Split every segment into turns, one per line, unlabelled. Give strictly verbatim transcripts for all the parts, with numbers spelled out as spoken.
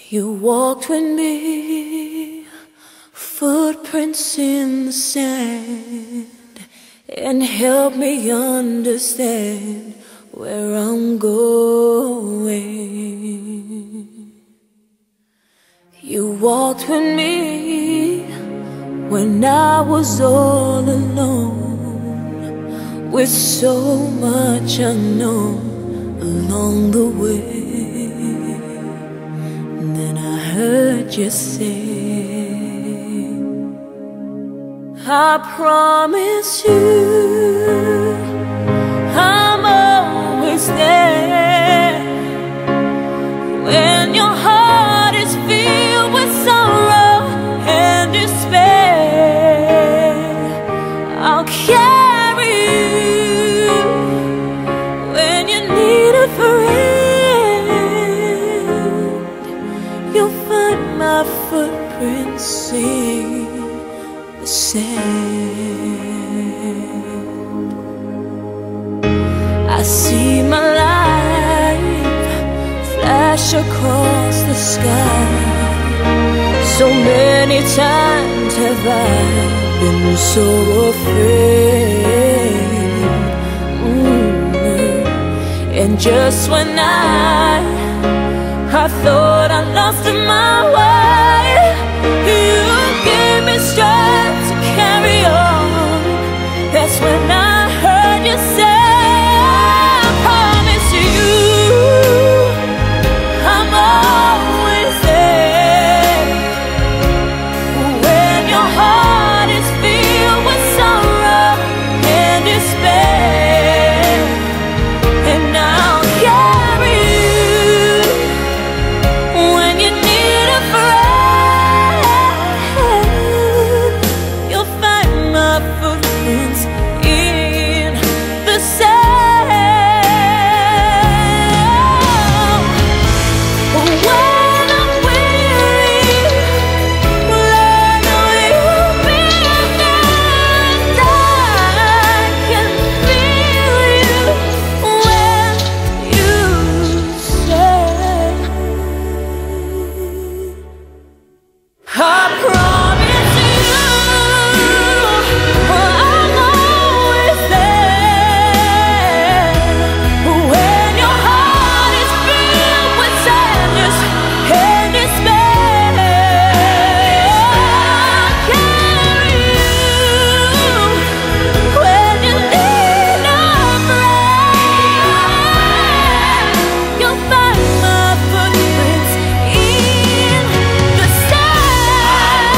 You walked with me, footprints in the sand, and helped me understand where I'm going. You walked with me when I was all alone, with so much unknown along the way. Then I heard you say, I promise you I'm always there. When your heart is filled with sorrow and despair, I'll carry you. When you need a friend, you'll find my footprints in the sand. I see my life flash across the sky. So many times have I been so afraid. mm-hmm. And just when I I thought I lost my way, you gave me strength to carry on. That's when I heard you say, I promise you I'm always there. When your heart is filled with sorrow and despair, and I'll carry you. When you need a friend, you'll find my footprints in the sand. When I'm weary, well, I know you'll be there. I can feel you when you say, I promise you I'm always there. When your heart is filled with sadness and despair, I'll carry you. When you need a friend, you'll find my footprints in the sand.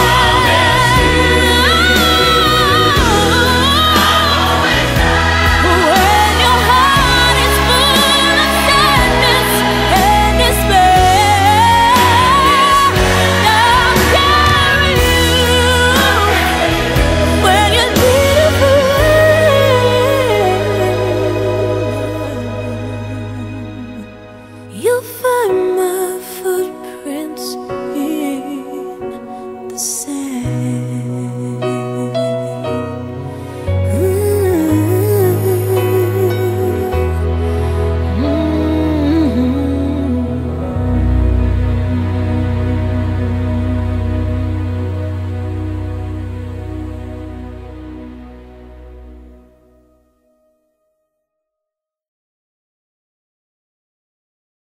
When your heart is full of sadness and despair, I'll carry you. When you need a friend, you'll find